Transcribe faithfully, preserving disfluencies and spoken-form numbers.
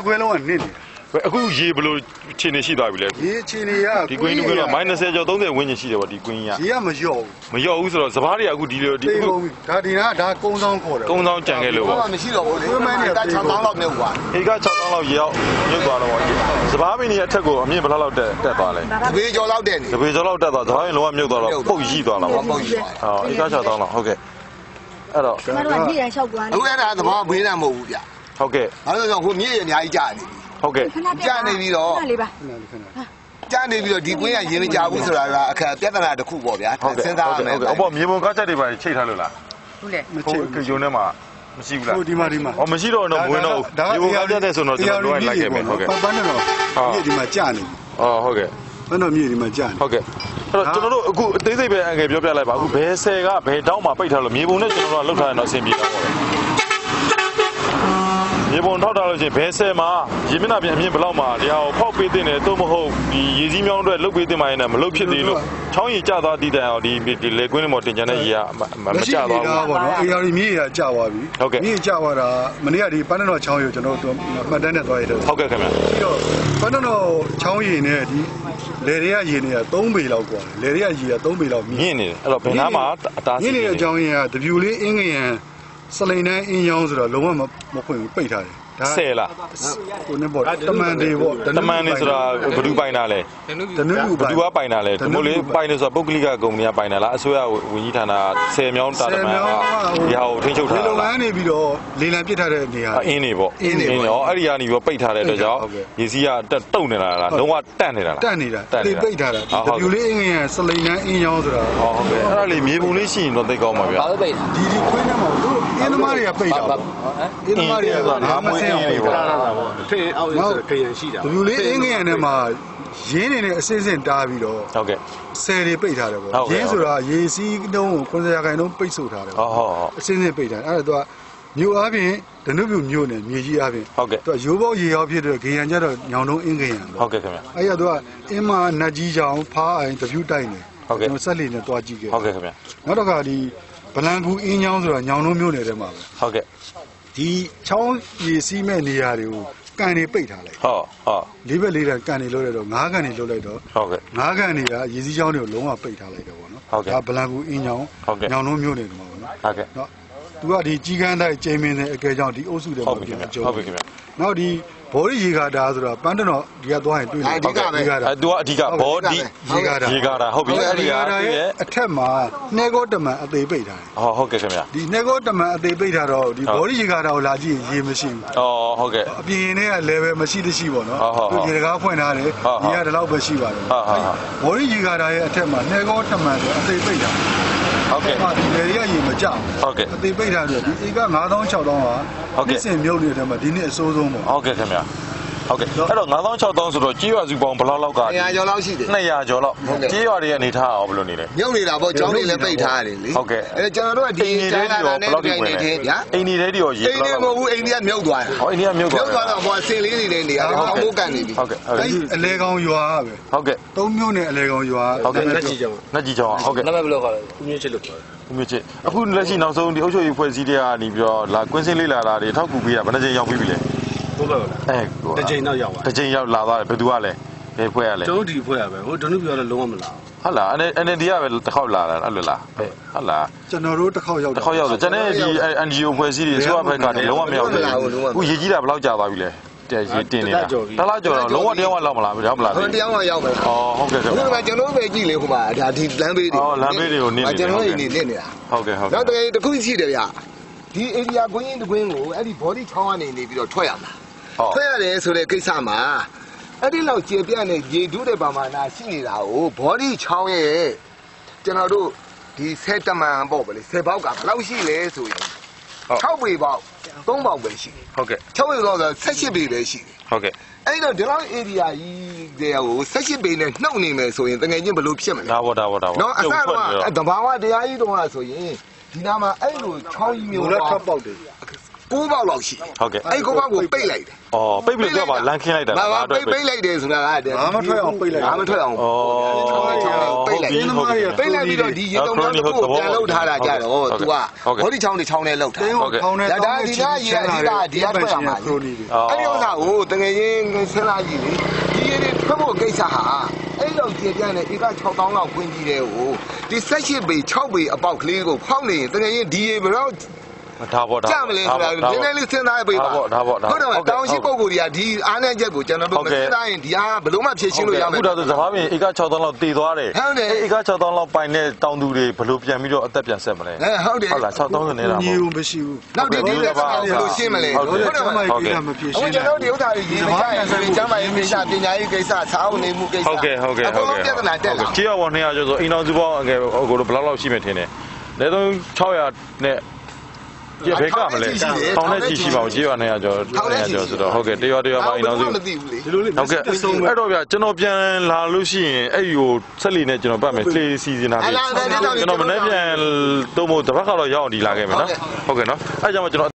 ခွဲလုံးကနစ်နေအခုရေဘလို့ခြေနေရှိသွားပြီလေရေခြေနေရဒီကွင်းကွင်းက minus ကျော်30ဝန်းကျင်ရှိတယ်ပေါ့ဒီကွင်းကရေကမလျော့ဘူးမလျော့ဘူးဆိုတော့စပားတွေကအခုဒီလိုဒီအခုဒါဒီနာဒါကုန်းဆောင်ခေါ်တယ်ကုန်းဆောင်ကြံခဲ့လို့ပေါ့မရှိတော့ဘူးလေကွင်းမန်းနေတာ၆တောင်းလောက်မြုပ်သွားအေက၆တောင်းလောက်ရေရောက်မြုပ်သွားတော့ပေါ့စပားပင်တွေအထက်ကိုအမြင့်ဘယ်လောက်တက်တက်သွားလဲတပေကျော်လောက်တက်နေတပေကျော်လောက်တက်သွားစပားပင်လုံးဝမြုပ်သွားတော့ပုတ်ရှိသွားတာပေါ့ပုတ်ရှိသွားဟောအေက၆တောင်းလောက်ဟုတ်ကဲ့အဲ့တော့ကျွန်တော်တို့ကနေ့ရလျှောက်သွားတယ်အခုအဲ့ဒါသဘောဘေးတာမဟုတ်ဘူးဗျဟုတ်ကဲ့အဲ့ဒါကြောင့်ဟိုမြည့်ရအများကြီးကြာနေပြီဟုတ်ကဲ့ကြာနေပြီးတော့ကြာနေပြီးတော့ဒီကွင်းကရေမကြဘူးဆိုတာကအခက်ပြဿနာတစ်ခုပေါ့ဗျာစဉ်းစားရမယ်ဟုတ်ကဲ့အော်မြေပုံကားချက်တွေပါချိတ်ထားလို့လားဟုတ်လေမချိတ်ဘူးဂျုံထဲမှာမရှိဘူးလားဟုတ်ဒီမှာဒီမှာအော်မရှိတော့တော့မဝင်တော့ဘူးမြေပုံကားချက်တဲ့ဆိုတော့ကျွန်တော်တို့လိုက်ခဲ့မယ်ဟုတ်ကဲ့ပန်းတော့မြေဒီမှာကြာနေအော်ဟုတ်ကဲ့ပန်းတော့မြေဒီမှာကြာနေဟုတ်ကဲ့အဲ့တော့ကျွန်တော်တို့အခုအသေးစိတ်ပဲအငယ်ပြောပြလိုက်ပါအခုဘယ်ဆယ်ကဘယ်တောင်းမှာပိတ်ထားလို့မြေပုံနဲ့ကျွန်တော်တို့ကလောက်ထားရင်တော့အဆင်ပြေတော့ပေါ့ရေပုံထောက်ထားလို့ချင်းဘဲဆဲမှာရေမျက်နှာပြင်အမြင့်ဘလောက်မှာဒီဟာကိုဖောက်ပေးတဲ့နဲ့သို့မဟုတ်ဒီရေစည်းမြောင်းအတွက်လုတ်ပေးတဲ့မိုင်းနဲ့မလုတ်ဖြစ်သေးလို့ချောင်းရီကျသွားတည်တယ်အောင်ဒီဒီလေကွင်းပေါ်တင်ကြတဲ့ရေကမကျသွားဘူးပေါ့နော်အေယာရီမြေကကျသွားပြီဟုတ်ကဲ့မြေကျသွားတာမနေ့ကဒီပန်းတော်ချောင်းရီကိုကျွန်တော်တို့မှတ်တမ်းနဲ့သွားရတယ်ဟုတ်ကဲ့ခင်ဗျာပြီးတော့ပန်းတော်ချောင်းရီနဲ့ဒီလေတွေကရေနေတာသုံးပေလောက်กว่าလေတွေကရေကသုံးပေလောက်မြင့်နေတယ်အဲ့တော့ဘယ်နားမှာအတားမြင့်နေတဲ့အကြောင်းရင်းကတပြူလေးအင်းငရံစလိန်တိုင်းအင်းရောင်းဆိုတော့လုံးဝမဖွင့်ဘူးပိတ်ထားတယ်ဆယ်လားဟိုနေပေါ့တမန်တွေပေါ့တမန်တွေဆိုတာဘယ်သူပိုင်တာလဲတနုလူပိုင်ဘယ်သူကပိုင်တာလဲဒီမို့လေးပိုင်နေဆိုတာပုဂ္ဂလိကကုမ္ပဏီကပိုင်တာလားအစိုးရဝန်ကြီးဌာနဆယ်မြောင်းတာတမန်ကဒီဟာကိုထိန်းချုပ်ထားတာလုပ်ငန်းနေပြီးတော့လေလံပစ်ထားတဲ့နေရာအင်းနေပေါ့အင်းနေရောအဲ့ဒီကနေပြီးပိတ်ထားတဲ့အတွက်ကြောင့်ရေစီးကတုတ်နေတာလားလုံးဝတန့်နေတာလားတန့်နေတာတိတ်ပိတ်ထားတာတပြူလေးအင်းငယ်စလိန်နဲ့အင်းရောင်းဆိုတာဟုတ်ကဲ့အဲ့ဒါလေးမြေပုံလေးရှိရင်တော့သိကောင်းပါဗျာဘာလို့ပိတ်တာဒီဒီခွင်းထဲမှာတို့အင်းသမားတွေကပိတ်တာအင်းသမားတွေကငါမစင်းအောင်ပေါ့ဖေးအောက်ဆိုခရင်ရှိတာဘလူးလေးအင်းငယ်နဲ့မှာရင်းနေတဲ့အစစ်စစ်တားပြီးတော့ဟုတ်ကဲ့ဆယ်တွေပိတ်ထားတယ်ပေါ့ရင်းဆိုတာရေစီးတုံးကိုခွန်စရာခိုင်တုံးပိတ်ဆို့ထားတယ်ဟုတ်ဟုတ်ဟုတ်အစစ်စစ်ပိတ်ထားအဲ့ဒါသူကမြို့အားဖြင့်ဒနုပြမြို့နယ်မြေကြီးအားဖြင့်ဟုတ်ကဲ့သူကရိုးပေါက်ရေရောက်ဖြစ်တဲ့ဂေယံကျတော့ညောင်တုံးအင်းဂေယံဟုတ်ကဲ့ခင်ဗျအဲ့ဒါသူကအင်းမနတ်ကြီးကြောင်ဖားအိမ်တပြူတိုက်နေဟုတ်ကဲ့ဆက်လီနဲ့တွားကြည့်ခဲ့ဟုတ်ကဲ့ခင်ဗျနောက်တော့ကဒီဗလန်ကူအင်းချောင်းဆိုတာညောင်တုံးမြို့နယ်ထဲမှာပဲဟုတ်ကဲ့ဒီချောင်းရေစီးမဲ့နေရာတွေကိုကန်နေပိတ်ထားလိုက်ဟုတ်ဟုတ်လေးဘက်လေးတန်ကန်နေလို့ရတော့ငါးကန်နေလို့လိုက်တော့ဟုတ်ကဲ့ငါးကန်တွေကရေစီးချောင်းတွေကိုလုံးဝပိတ်ထားလိုက်တယ်ပေါ့နော်ဒါဗလန်ကူအင်းချောင်းညောင်တုံးမြို့နယ်တွေမှာပေါ့နော်ဟုတ်ကဲ့နော်သူကဒီကြီးကန်းတိုင်းကျင်းမင်းတဲ့အကဲကြောင့်ဒီအုပ်စုတွေမှာပြန်ကျုံဟုတ်ပြီခင်ဗျနောက်ဒီဘောရီရေကာတာဆိုတာပန်းတနော်ဒီကသွားရင်တွေ့တယ်အဓိကပဲအဲသူကအဓိကဘောဒီရေကာတာရေကာတာဟုတ်ပြီအဲ့ဒီရဲ့အထက်မှာနှဲကောတမန်အသေးပိတ်ထားတယ်ဟောဟုတ်ကဲ့ခင်ဗျဒီနှဲကောတမန်အသေးပိတ်ထားတော့ဒီဘောရီရေကာတာကိုလာကြည့်ရေမရှိဘူးအော်ဟုတ်ကဲ့အပြင်နဲ့က level မရှိတရှိပေါ့နော်သူရေကားဖွင့်ထားတယ်ရေကဒီလောက်ပဲရှိပါတယ်ဟုတ်ဟုတ်ဘောရီရေကာတာရဲ့အထက်မှာနှဲကောတမန်ဆိုအသေးပိတ်ထားဟုတ်ကဲ့ဒီလေတွေကရေမကြောက်ဟုတ်ကဲ့အသေးပိတ်ထားတယ်ဒီဧကငါးသောင်းခြောက်သောင်းပါဟုတ်ကဲ့စင်မြုပ်နေတဲ့မှာဒီနေ့အစိုးဆုံးပေါ့ဟုတ်ကဲ့ခင်ဗျဟုတ်ကဲ့အဲ့တော့ငါးသောင်းခြောက်သောင်းဆိုတော့ကြေးရွာစုပေါင်းဘယ်လောက်လောက်ကနှစ်ရာကျော်လောက်ရှိတယ်နှစ်ရာကျော်လောက်ကြေးရွာတွေအနေထားအောင်ဘယ်လိုနေလဲမြုပ်နေတာပေါ့ကျောင်းတွေလည်းပိတ်ထားရတယ်လေဟုတ်ကဲ့အဲကျွန်တော်တို့ကဒီကျန်းလာတဲ့တိုင်နေတယ်ဗျာအိမ်တွေတွေရောရေအိမ်တွေမဟုတ်ဘူးအိမ်တွေကမြုပ်သွားတယ်ဟောအိမ်တွေကမြုပ်သွားမြုပ်သွားတော့ဟိုဆင်လေးတွေနေရတယ်အောင်းမိုးကန်နေပြီဟုတ်ကဲ့အဲ့အလဲကောင်ရွာပဲဟုတ်ကဲ့သုံးမျိုးနဲ့အလဲကောင်ရွာဟုတ်ကဲ့နှက်ကြီးကြောင်နှက်ကြီးကြောင်ဟုတ်ကဲ့နံပါတ်ဘယ်လိုခေါ်လဲဦးမြင့်ချစ်လို့ခေါ်တယ်ဦးမြင့်ချစ်အခုလက်ရှိနောက်ဆုံးဒီအုပ်ချုပ်ရေးဖွဲ့စည်းတဲ့ကနေပြီးတော့လာကွင်းစင်းလေးလာတာတွေထောက်ကူပေးတာဘယ်နှချိန်ရောက်ပြီလဲဟုတ်ကဲ့အဲတစ်ချိန်တော့ရောက်သွားတစ်ချိန်ရောက်လာသွားတယ်ဘယ်သူကလဲဘယ်ဖွဲ့ရလဲကျွန်တော်ဒီဖွဲ့ရပဲဟိုဒနုပြောလည်းလုံးဝမလာဟုတ်လား NLD ကပဲတစ်ခေါက်လာတာအဲ့လိုလားဟုတ်လားကျွန်တော်တို့တစ်ခေါက်ရောက်တစ်ခေါက်ရောက်တယ်ကျွန်တော်ဒီ N G O ဖွဲ့စည်းတွေဆိုအဘက်ကနေလုံးဝမရောက်ဘူးအခုရေကြီးတာဘယ်လောက်ကြာသွားပြီလဲတဲ့ရေတင်နေတာတစ်လားကျော်တော့လုံးဝတရားဝလောက်မလားရောက်မလားဟုတ်တရားဝရောက်မယ်ဩဟုတ်ကဲ့ဟုတ်ကဲ့ကျွန်တော်ပဲကြည့်လေဟိုမှာဒါဒီလမ်းဘေးတွေဩလမ်းဘေးတွေကိုနင်းနေကျွန်တော်နေနင်းနေတာဟုတ်ကဲ့ဟုတ်ကဲ့နောက်တကယ်တစ်ခုရှိတယ်ဗျဒီ area ကွင်းတကွင်းကိုအဲ့ဒီ body ချောင်းကနေနေပြီးတော့ထွက်ရမှာထွက်ရတယ်ဆိုတဲ့ကိစ္စမှာအဲ့ဒီလောက်ကျေပြန့်နေရေဒုတဲ့ပမာဏရှိနေတာကို body ချောင်းရဲ့ကျွန်တော်တို့ဒီဆယ်တမန်ပေါ့ဗလေဆယ်ပေါက်ကဘယ်လောက်ရှိလဲဆိုရင်၆ပေပေါက်သုံးပေါက်ပဲရှိတယ်ဟုတ်ကဲ့၆ပေတော့၁၈ပေပဲရှိတယ်ဟုတ်ကဲ့အဲ့တော့ဒီလောက် area ကြီးတွေကို၁၈ပေနဲ့နှုတ်နေမယ်ဆိုရင်တကယ်ချင်းဘယ်လိုဖြစ်မလဲဒါဘောဒါဘောဒါဘောနော်အစတော့တဘာဝတရားကြီးတော့ဆိုရင်ဒီနာမှာအဲ့လိုချောင်းကြီးမျိုးတော့ထပ်ပေါက်တယ်ကကိုးပေါက်လောက်ရှိအဲ့ကိုးပေါက်ကိုပိတ်လိုက်တယ်อ๋อပိတ်ပြီးတော့ပါလမ်းခင်းလိုက်တာဘာဘာပိတ်ပိတ်လိုက်တယ်ဆိုတာကဘာမထွက်အောင်ပိတ်လိုက်ဘာမထွက်အောင်ချောင်းချောင်းပိတ်လိုက်ပိတ်လိုက်ပြီးတော့ဒီရေတုံးတော့ကိုပြန်လှုပ်ထားတာကြတော့ तू ကဘောဒီချောင်းတွေချောင်းနဲ့လှုပ်ထား ဒါဒါဒီနာရေအဓိကဒီကထွက်ရမှာအဲ့ဒီဥစ္စာကိုတကယ်ရင်ဆင်းလာကြည့်လေဒီရေတွေထွက်ဖို့ကိစ္စဟာအဲ့လောက်ကျေပြန့်နေဧက၆သောင်းလောက်ခွင်းကြီးတယ်ဟိုဒီ၁၈ပေ၆ပေအပေါက်ကလေးကိုဖောက်နေရင်တကယ်ရင်ဒီရေဘယ်တော့ဒါပေါ့ဒါကြမလဲဆိုတာနည်းနည်းလေးစဉ်းစားပေးပါဒါပေါ့ဒါပေါ့ဟုတ်တယ်တောင်ရှိပုံကိုတွေကဒီအားနည်းချက်ကိုကျွန်တော်တို့မစဉ်းစားရင်ဒီဟာဘယ်လို့မှဖြည့်ရှင်းလို့ရမယ်အခုတော့စကားပြင်ဧက၆သောင်းလောက်တည်သွားတယ်ဟုတ်တယ်ဧက၆သောင်းလောက်ပိုင်တဲ့တောင်သူတွေဘယ်လိုပြန်ပြီးတော့အသက်ပြန်ဆက်မလဲအဲဟုတ်တယ်ဟုတ်လား၆သောင်းကနေလားညီဦးမရှိဘူးနောက်ဒီဒီလက်ဆောင်ဘယ်လိုရှင်းမလဲဟုတ်တယ်ကျွန်မကိစ္စမဖြစ်အခုရှင်းကျွန်တော်ဒီဥစ္စာတွေရေးမကြရင်ဆိုရင်ကျမ်းမာရေးကိစ္စပညာရေးကိစ္စစာအုပ်နေမှုကိစ္စဟုတ်ကဲ့ဟုတ်ကဲ့ဟုတ်ကဲ့ပြဿနာတက်လာကြေးရဝန်နှစ်ရာကျော်ဆိုအိမ်တော်စုပေါင်းအငယ်ကိုဘယ်လောက်လောက်ရှိမယ်ထင်တယ်လဲတော့၆ရာနဲ့ဒီဘက်ကမလဲထောင်နဲ့ကြည့်ရှိပါဦးကြေးရနှစ်ရာကျော်နှစ်ရာကျော်ဆိုတော့ဟုတ်ကဲ့တရွာတရွာပါအိမ်တော်စုမသိဘူးလေဒီလိုလေးဟုတ်ကဲ့အဲ့တော့ဗျကျွန်တော်ပြန်လာလို့ရှိရင်အဲ့ဒီကိုဆက်လီနဲ့ကျွန်တော်ပတ်မယ်လေစီစဉ်တာပြီကျွန်တော်မနေ့ပြန်တော့မို့တပတ်ကတော့ရောက်အောင်ဒီလာခဲ့မယ်နော်ဟုတ်ကဲ့နော်အဲ့ကြောင့်ကျွန်တော်